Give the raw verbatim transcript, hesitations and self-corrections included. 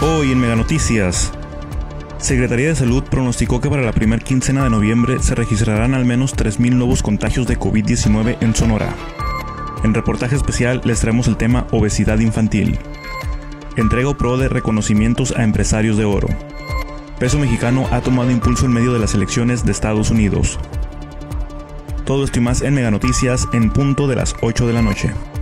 Hoy en Mega Noticias, Secretaría de Salud pronosticó que para la primera quincena de noviembre se registrarán al menos tres mil nuevos contagios de COVID diecinueve en Sonora. En reportaje especial les traemos el tema obesidad infantil. Entrega pro de reconocimientos a empresarios de oro. Peso mexicano ha tomado impulso en medio de las elecciones de Estados Unidos. Todo esto y más en Mega Noticias en punto de las ocho de la noche.